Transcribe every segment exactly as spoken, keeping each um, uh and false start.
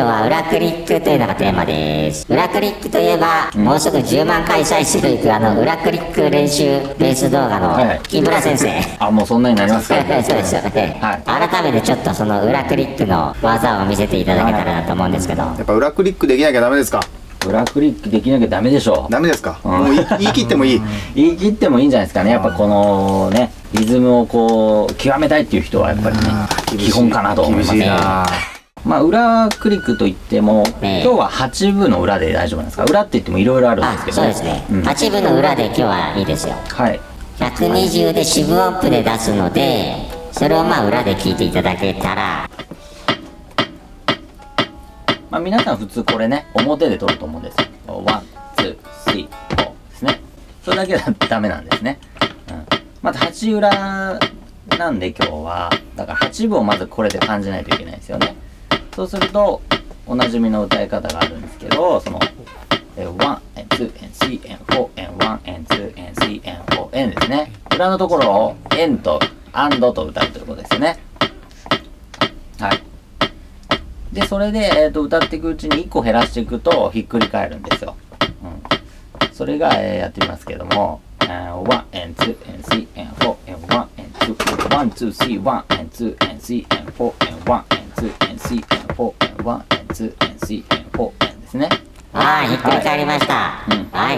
今日は裏クリックというのがテーマです。裏クリックといえば、うん、もうすぐじゅうまんかい再生いくあの裏クリック練習ベース動画の木村先生、はいはい、 あ、もうそんなになりますかそうですよね、はい、改めてちょっとその裏クリックの技を見せていただけたらなと思うんですけど、 やっぱ裏クリックできなきゃダメですか？ 裏クリックできなきゃダメでしょう。 ダメですか？もう言い切ってもいい言い切ってもいいんじゃないですかね。やっぱこのねリズムをこう極めたいっていう人はやっぱりね基本かなと思いますね。まあ裏クリックといっても、今日ははちぶの裏で大丈夫なんですか？裏って言ってもいろいろあるんですけど、 そうですね、うん、はちぶの裏で今日はいいですよ。 はい、 ひゃくにじゅうで四分音符で出すので、それをまあ裏で聞いていただけたら、 まあ皆さん普通これね表で取ると思うんですよ。ワン、ツー、スリー、フォーですね。それだけだとダメなんですね。うん、またはち裏なんで今日はだからはちぶをまずこれで感じないといけないんですよね。そうするとおなじみの歌い方があるんですけど、そのワン、ツー、スリー、フォー、ワン、ツー、スリー、フォーですね。裏のところをエンとアンドと歌うということですよね。はい。で、それで、えー、と歌っていくうちにいっこ減らしていくとひっくり返るんですよ。うん、それが、えー、やってみますけども、ワン、ツー、スリー、フォー、ワン、ツー、ワン、ツー、スリー、ワン、ツー、スリー、フォー、ワン、ツー、スリー、フォー、ワン、ツー、スリー、フォーですね。 はい、ひっくり返りました。はい。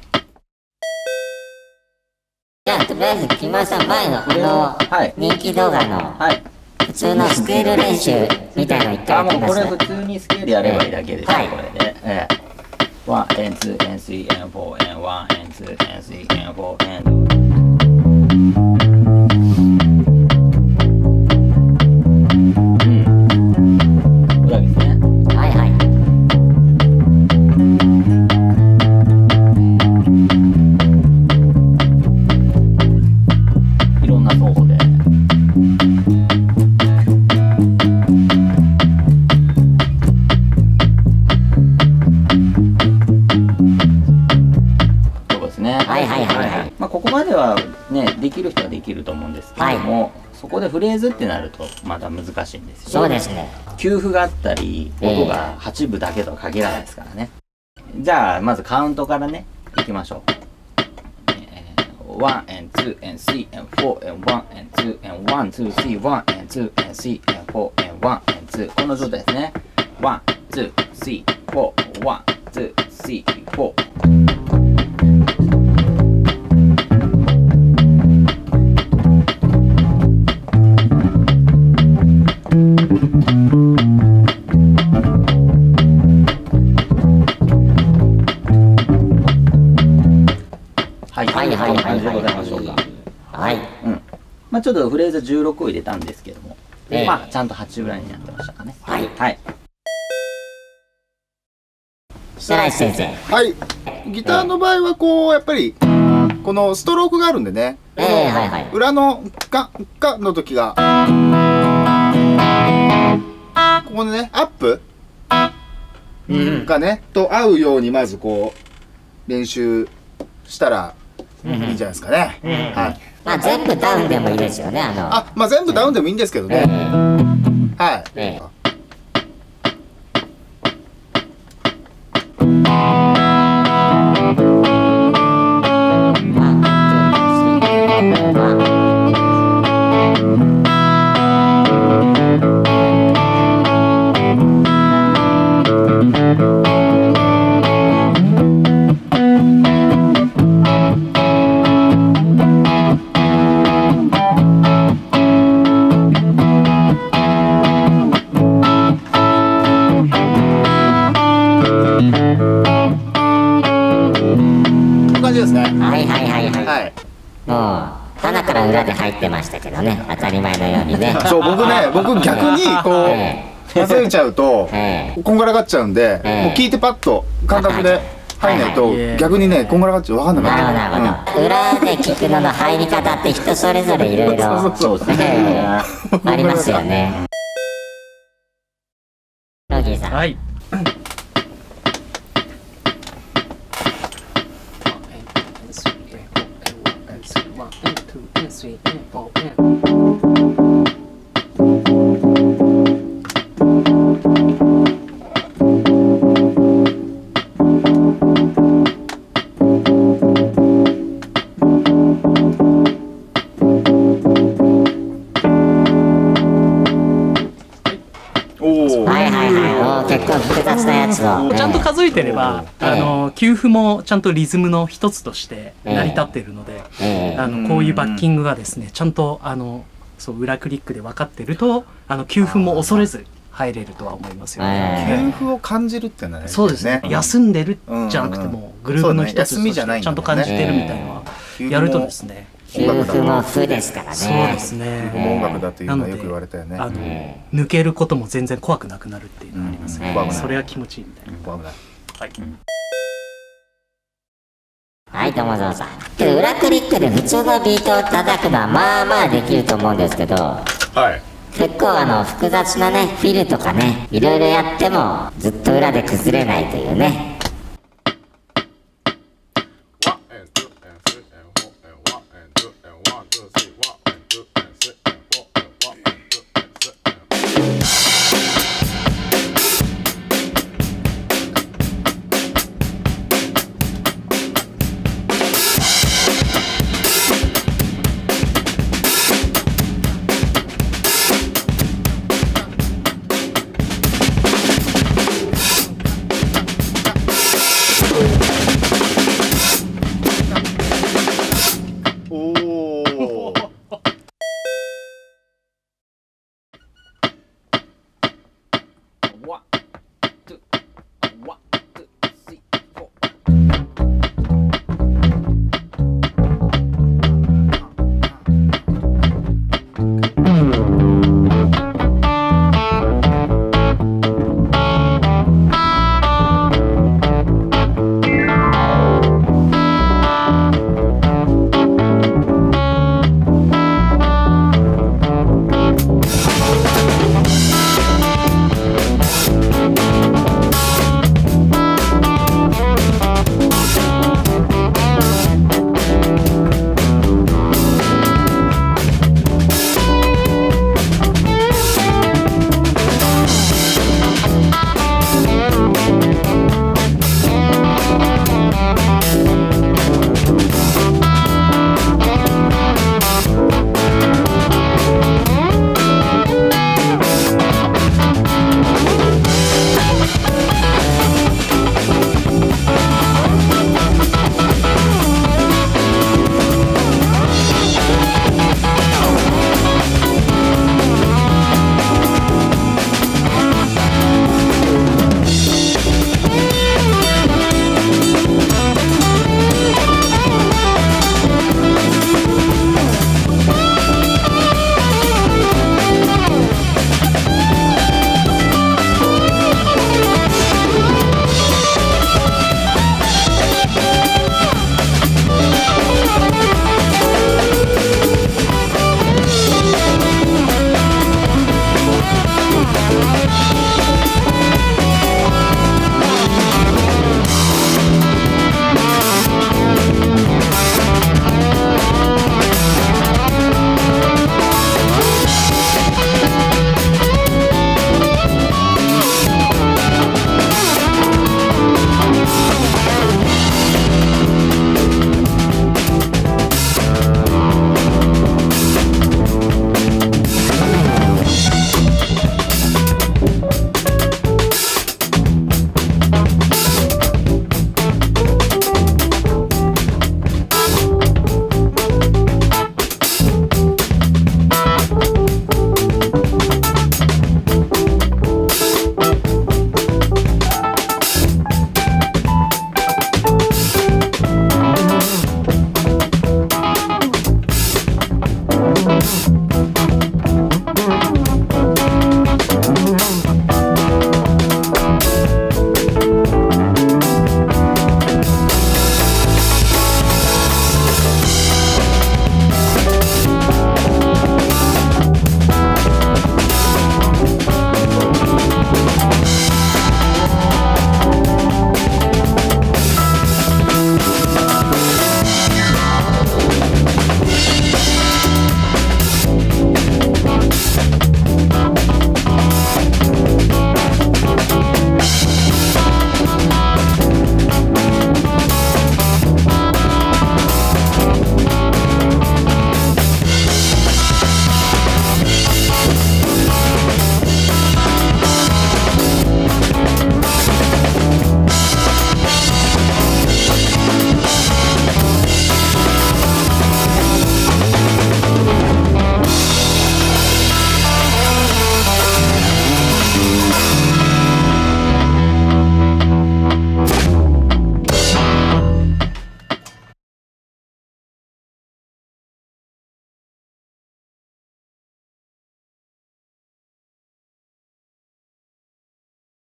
じゃあ、とりあえず木村さん、前のこの人気動画の、はい、普通のスケール練習みたいなの一回やってみます。 あ、もうこれ普通にスケールやればいいだけですね、これで。ええ。ワン、ツー、スリー、フォー、ワン、ツー、スリー、フォー。ここまではねできる人はできると思うんですけども、はい、そこでフレーズってなるとまた難しいんですよ。 そうですね。 休符があったり音がはちぶだけとは限らないですからね。えー、じゃあまずカウントからねいきましょう。ワン、ツー、スリー、フォー、ワン、ツー、ワン、ツー、スリー、ワン、ツー、スリー、フォー、ワン、ツー、この状態ですね。ワン、ツー、スリー、フォー、ワン、ツー、スリー、フォー。はいはいはいはいはいでございましょうか。はい。うん。まあちょっとフレーズじゅうろくを入れたんですけども、えー、まあちゃんとはち裏になってましたかね。 はい。 はい。 白石先生。 はい。ギターの場合はこうやっぱりこのストロークがあるんでね。 ええはいはい。 裏のかかの時がここでねアップがねと合うようにまずこう練習したらいいんじゃないですかね。はい。 まあ全部ダウンでもいいですよね。あの。 あ、まあ全部ダウンでもいいんですけどね。はい。 はいはいはいはい。もう棚から裏で入ってましたけどね、当たり前のようにね。 そう僕ね、僕逆にこう忘れちゃうとこんがらがっちゃうんで、もう聞いてパッと感覚で入んないと逆にねこんがらがっちゃう分かんなかった。 なるほどなるほど。裏で聞くのの入り方って人それぞれいろいろありますよね。ロギーさん。はい。 結構複雑なやつを。 ちゃんと数えてれば、あの給付もちゃんとリズムの一つとして成り立っているので、あのこういうバッキングがですねちゃんとあのそう裏クリックで分かってると、あの給付も恐れず入れるとは思いますよね。 給付を感じるってのはね。 そうですね。休んでるじゃなくてもグループの一つとしてちゃんと感じてるみたいなのはやるとですね。 給付も負ですからね。 そうですね。 音楽だというのはよく言われたよね。 あの抜けることも全然怖くなくなるっていうのがありますね。それは気持ちいいみたいな。 怖くない。 はい。 はい、友蔵さん。で、裏クリックで普通のビートを叩くのはまあまあできると思うんですけど、はい。結構あの複雑なね、フィルとかね、いろいろやってもずっと裏で崩れないというね。